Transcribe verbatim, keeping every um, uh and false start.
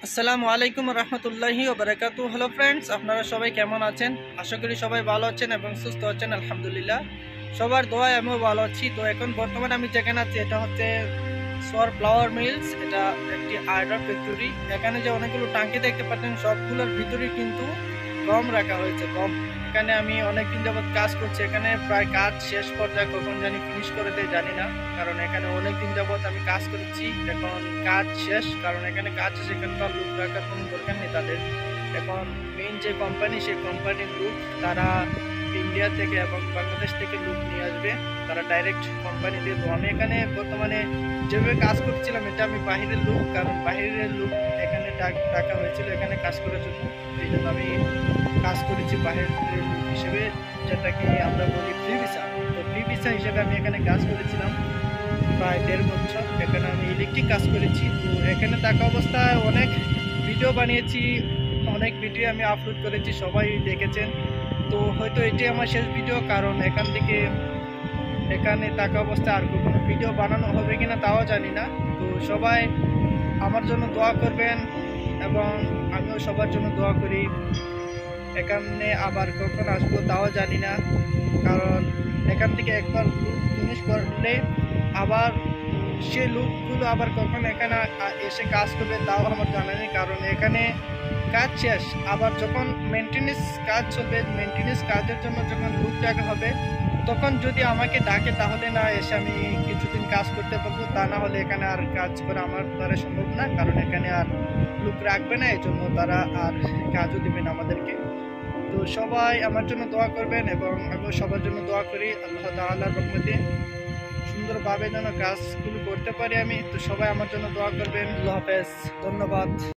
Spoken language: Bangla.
আসসালামু আলাইকুম রহমতুল্লাহি ওয়া বারাকাতুহু। হ্যালো ফ্রেন্ডস, আপনারা সবাই কেমন আছেন? আশা করি সবাই ভালো আছেন এবং সুস্থ আছেন। আলহামদুলিল্লাহ, সবার দোয়ায় আমিও ভালো আছি। তো এখন বর্তমানে আমি যেখানে আছি এটা হচ্ছে সর ফ্লাওয়ার মিলস। এটা একটি আয়রন ফ্যাক্টরি। এখানে যে অনেকগুলো টাঙ্কি দেখতে পাচ্ছেন সবগুলোর ভিতরে কিন্তু গম রাখা হয়েছে। গম এখানে আমি অনেকদিন যাবৎ কাজ করছি। এখানে প্রায় কাজ শেষ পর্যায়ে, কখন জানি ফিনিশ করে দেয় জানি না, কারণ এখানে অনেকদিন যাবৎ আমি কাজ করেছি। এখন কাজ শেষ, কারণ এখানে কাজ শেষ, এখানকার লোক রাখার কোনো দরকার নেই তাদের। এখন মেইন যে কোম্পানি, সেই কোম্পানির লোক তারা ইন্ডিয়া থেকে এবং বাংলাদেশ থেকে লোক নিয়ে আসবে, তারা ডাইরেক্ট কোম্পানি দিয়ে। তো আমি এখানে বর্তমানে যেভাবে কাজ করছিলাম এটা আমি বাহিরের লোক, কারণ বাহিরের লোক এখানে ডাকা হয়েছিল এখানে কাজ করার জন্য। এই জন্য আমি কাজ করেছি বাহিরের লোক হিসেবে, যেটাকে আমরা বলি ফ্রি ভিসা। তো ফ্রি ভিসা হিসেবে আমি এখানে কাজ করেছিলাম প্রায় দেড় বছর। এখানে আমি ইলেকট্রিক কাজ করেছি। তো এখানে থাকা অবস্থায় অনেক ভিডিও বানিয়েছি, অনেক ভিডিও আমি আপলোড করেছি, সবাই দেখেছেন। তো হয়তো এটি আমার শেষ ভিডিও, কারণ এখান থেকে এখানে থাকা অবস্থায় আর কোনো ভিডিও বানানো হবে কিনা তাও জানি না। তো সবাই আমার জন্য দোয়া করবেন এবং আমিও সবার জন্য দোয়া করি। এখানে আবার কখন আসবো তাও জানি না, কারণ এখান থেকে একবার লুক ফিনিশ করলে আবার সে লুকগুলো আবার কখন এখানে এসে কাজ করবে তাও আমার জানা নেই, কারণ এখানে কাজ শেষ। আবার যখন মেনটেনেন্স কাজ চলবে, মেনটেনেন্স কাজের জন্য যখন লুক ডাকা হবে, তখন যদি আমাকে ডাকে তাহলে না এসে আমি কিছুদিন কাজ করতে পারবো, তা না হলে এখানে আর কাজ করা আমার দ্বারা সম্ভব না, কারণ এখানে আর লুক রাখবে না, এই জন্য তারা আর কাজও দিবে না আমাদেরকে। তো সবাই আমার জন্য দোয়া করবেন এবং আমিও সবার জন্য দোয়া করি আল্লাহ তাআলার রহমতে সুন্দরভাবে যেন কাজগুলো করতে পারি আমি। তো সবাই আমার জন্য দোয়া করবেন। আল্লাহ হাফেজ, ধন্যবাদ।